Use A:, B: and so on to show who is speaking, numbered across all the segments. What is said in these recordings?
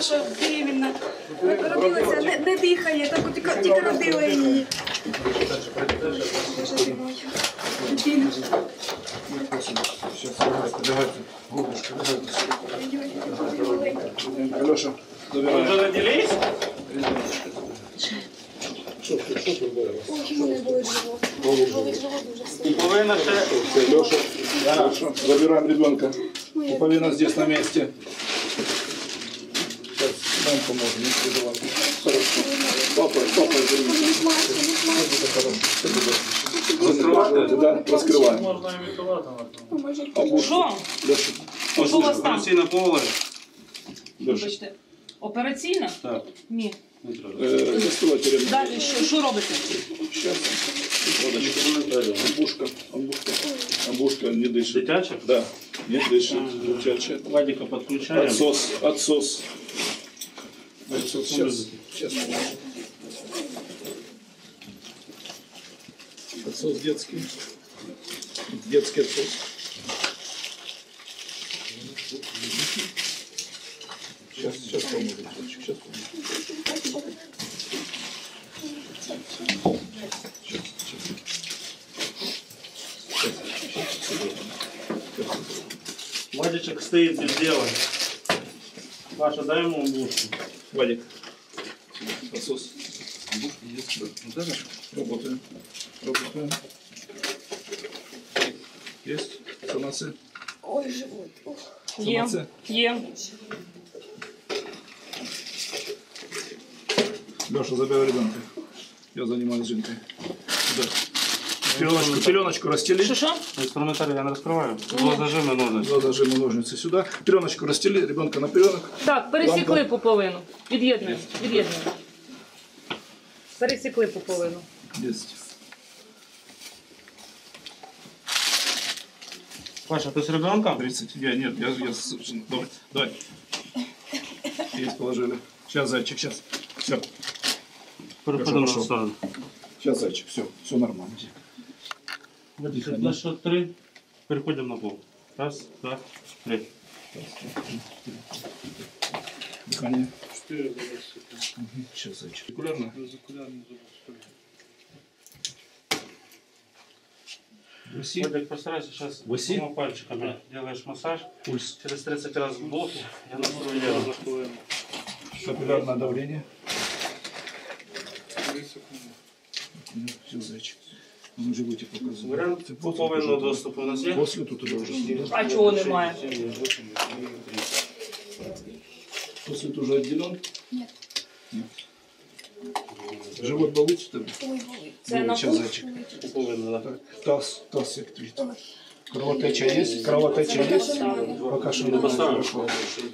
A: Даша беременна. Родилася, не дихає, так тільки родила її.
B: Алеша,
C: Вы уже родились?
A: Ой, у мене болить живот. Болить живот дуже сильно.
C: Пуповина ще.
B: Леша, Леша, забираем ребенка. Пуповина здесь на месте. Сейчас нам поможем, не переживай. Хорошо. Папа,
C: Раскрывать?
B: да, раскрываем.
C: Можно имитувати.
A: Що?
B: Леша,
A: Що у вас там?
C: Операційне поле.
B: Леша.
A: Вибачте, операційна?
C: Так.
A: Ні.
B: Доставайте ребенка.
A: Далі що робите?
B: Сейчас. Амбушка не дышит.
C: Дитяча?
B: Да, не дышит. Дитяча.
C: Вадика подключаем.
B: Отсос. Сейчас. Отсос детский. Детский отсос. Сейчас поможем. Сейчас поможем.
C: Вадичек стоит без дела. Паша, дай ему амбушку.
B: Вадик. Отсос. Да. Работаем. Работаем. Есть? Санасы?
A: Ой, живот.
B: Є.
A: Є.
B: Леша, забирай ребенка. Я занимаюсь Жинкой. Да. Пеленочку расстели.
A: Що?
C: Инструментарий я не раскрываю. Два зажима ножницы.
B: Два зажима ножницы сюда. Пеленочку расстели, ребенка на пеленок.
A: Так, пересікли пуповину. Від'єднуємо. Від'єднуємо. Пересікли пуповину.
B: Есть.
C: Паша, ты с ребенком?
B: 30. Нет, давай. Есть, положили. Сейчас, зайчик, сейчас. Все.
C: Переходим на
B: Хорошо.
C: сторону.
B: Сейчас, зайчик, все нормально.
C: Вадик, на счет 3. Переходим на пол. Раз, два, три.
B: Дыхание. Сейчас, зайчик. Регулярно? Васи.
C: Вадик, постарайся сейчас
B: Васи.
C: двумя пальчиками делаешь массаж.
B: Пульс.
C: Через 30 раз вдохи. Я настрою.
B: Капиллярное давление. Все, зайчик. На животе показываю.
C: Варіант пуповинного доступу у нас є?
B: После тут уже уже.
A: А чого немає?
B: После уже отделен?
A: Нет.
B: Нет. Живот болит, что ли?
A: Ой, болить.
B: Це на
A: пульс?
B: зайчик.
C: Пуповина, да.
B: Так, таз як видите. Кровотеча есть? Кровотеча есть? Пока что не
C: поставим.
B: хорошо.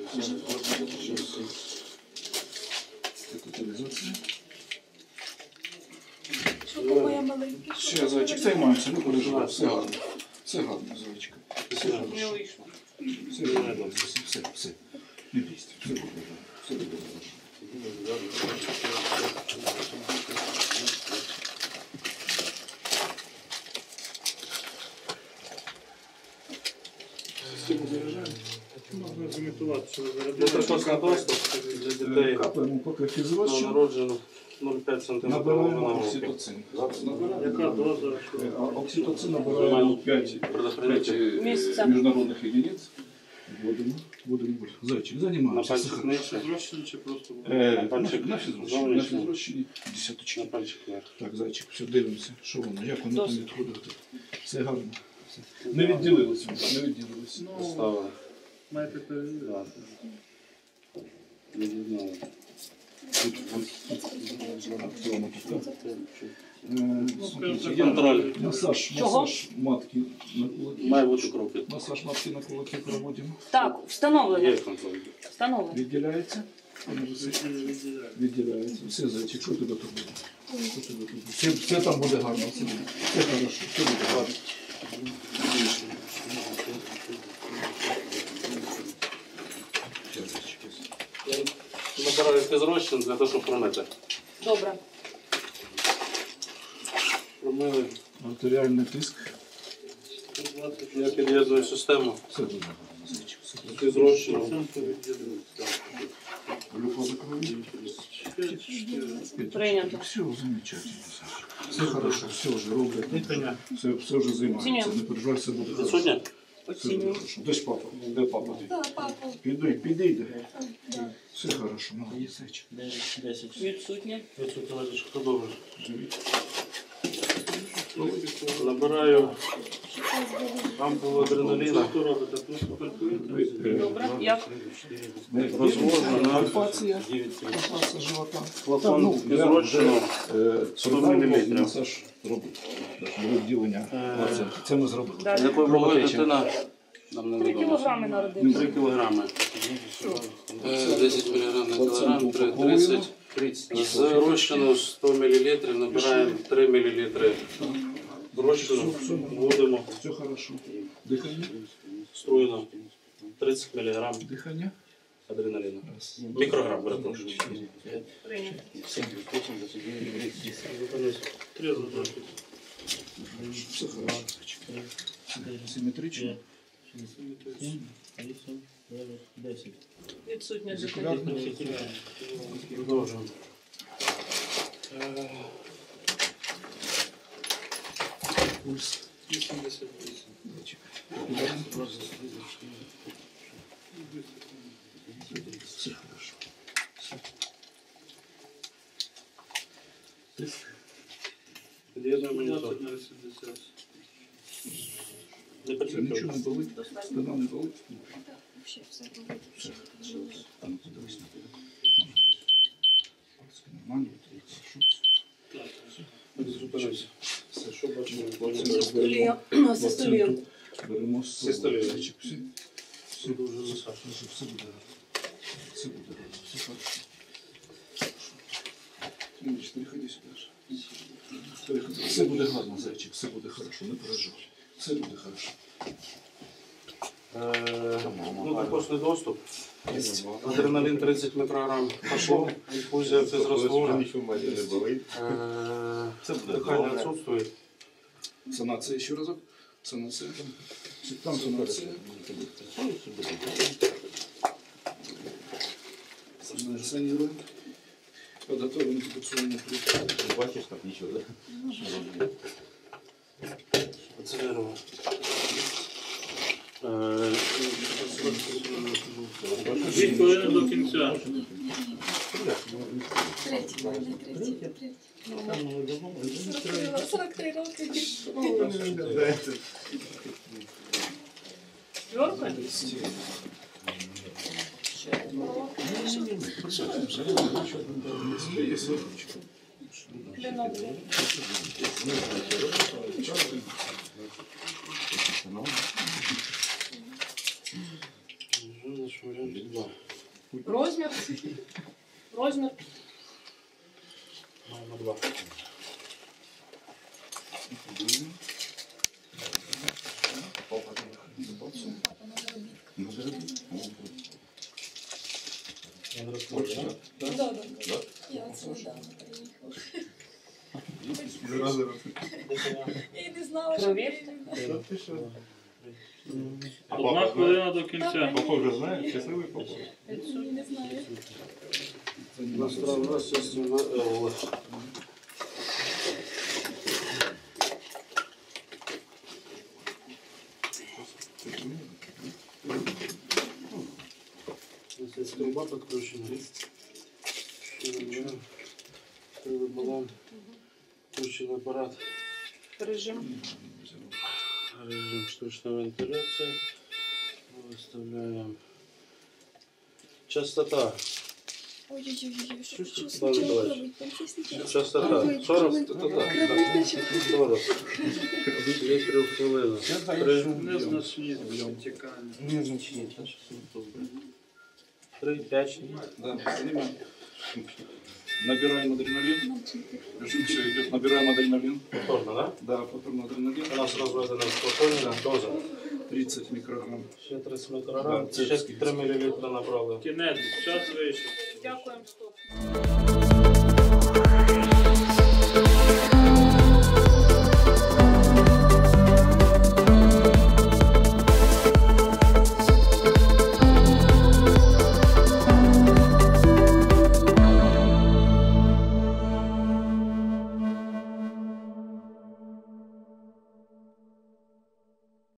B: Все, зайчик, займаємося, ми переживаємо. Все гарно. Все гарно, зайчик. Все гарно. Все гарно. Все. Не бійся. Все добре. Все добре. Систему заряджаємо.
C: Можна зімітувати, що ви зарядили. Доступ для дітей
B: Капаємо поки фізрозчин.
C: народжених 0,5 см.
B: Набираємо окситоцин.
C: Яка доза?
B: Окситоцин набираємо 5 международных единиц. Вводимо. Зайчик,
C: На
B: займаємося.
C: пальчик нижче. Зрощені чи просто?
B: На фізрозчині.
C: На
B: Десяточки.
C: пальчик вверх.
B: Так, зайчик, все, дивимося, що воно, як воно там відходить. Все гарно. Все. Не відділилося.
C: Поставили. Маєте перевірити. Не відділили. Контроль.
B: Масаж матки на кулаки.
C: Має бути кров.
B: Массаж матки на кулаки проводимо.
A: Так, встановлено.
C: Є контроль.
A: Встановлено.
B: Відділяється? Відділяється. Все, зайчик, що тебе тут буде? Все там буде гарно, все хорошо, все буде гарно.
C: Набираю фізрозчин для того, щоб промити.
A: Добре.
C: Промили.
B: Артеріальний тиск.
C: Я під'єдную систему.
B: Все буде гарно, зайчик. Все буде.
C: Фізрозчином.
B: Глюкоза крови.
D: Прийнято.
B: Все замечательно. Все хорошо, все вже роблять.
C: Дихання.
B: Все вже займається. Не переживай, все буде хорошо.
C: Відсутня?
B: Все буде хорошо. Де ж папа? Де папа?
A: Да, папа.
B: Підійди. Все хорошо, молодець.
C: 10.
D: Відсутня.
C: Відсутня лежиш. Хто добре?
B: Живіть.
C: Набираю ампулу адреналіна.
D: Добре. Як?
C: Розвожу на
B: Пальпація живота.
C: флакон підрощено 100 мл.
B: Масаж робить. Відділення. Це ми зробили.
D: Далі.
C: Якою була дитина? Нам не
D: 3
C: відомо.
D: кілограми народився.
C: 3 кілограми.
E: 10 мг на кілограм, 30. З розчину 100 мл набираємо 3 мл.
C: Розчину вводимо
B: Все хорошо. Дихання.
C: струйно 30 мг
B: Дихання.
C: адреналіну. Мікрограм, перепрошую.
D: Прийнято.
C: Три розборки.
B: Все хорошо. Симметрично.
C: 10.
D: Відсутня дихання.
C: Продовжуємо.
B: Пульс.
E: 88.
B: Все хорошо.
C: Під'єднуємо монітор. Не
B: Це
C: потрібно.
B: нічого не болить. Спина не болить.
A: Вообще все робить.
B: А ну подивись на тебе. Пальці нормально. Хорошо.
C: Зупинився. Все, що бачимо?
D: Систолія. Систолія.
B: Беремо
C: Систолію.
B: Все. Все
C: Дуже масаж.
B: Все буде. Все буде. Все хорошо. Ильич, переходи сюди ж. Переходи. Все буде гарно, зайчик. Все буде хорошо. Не переживай. Все буде хорошо.
C: Ну, також доступ. Адреналін 30 мікрограм пішло. Інфузія фізраствора. Дихання відсутствує.
B: Санація ще разок. Санація. Там санація. Санируем. Подготовим интубационную плиту.
F: Бачиш, так нічого, да?
C: Поцелярував.
G: Дві хвилини до кінця.
A: Третій, не третій. 43 роки.
D: Чорка? Клинок.
C: Наш варіант 2.
D: Розмір. Розмір.
C: Маємо 2. Я не розповідаю.
A: Да. Я оце недавно приїхала. Я й не знала, що
D: Провірте.
A: приїду.
G: Одна хвилина до кінця.
F: Папа вже знає, щасливий папа.
A: Ні, не знаю.
C: Насправді, у нас зараз Це стрільба підключена. Стрільбий балон. Включений апарат.
D: Режим.
C: Режим штучной вентиляции. Выставляем. Частота.
A: Ой-ой-ой, що
C: Чувствуешь,
A: спочатку
C: Павел Николаевич?
A: робить? Там щось таке.
C: Частота. 40.
A: Кровить,
C: 40 літрів в хвилину.
G: Незначні тікання.
C: 3, 5.
B: Да, понимаем. Набираем адреналин. Все идет. Набираем адреналин.
C: Повторно, да?
B: Да, повторно адреналин.
C: У нас розведена спокійна доза.
B: 30 микрограмм.
C: Ще 30 мікрограм.
B: Да, це
C: Ще 3 мл набрали.
G: Кінець, час вийшов.
D: Дякуємо, стоп.